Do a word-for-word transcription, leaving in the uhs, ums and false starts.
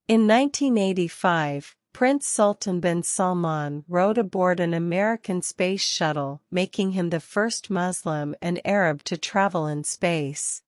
In nineteen eighty-five, Prince Sultan bin Salman rode aboard an American space shuttle, making him the first Muslim and Arab to travel in space.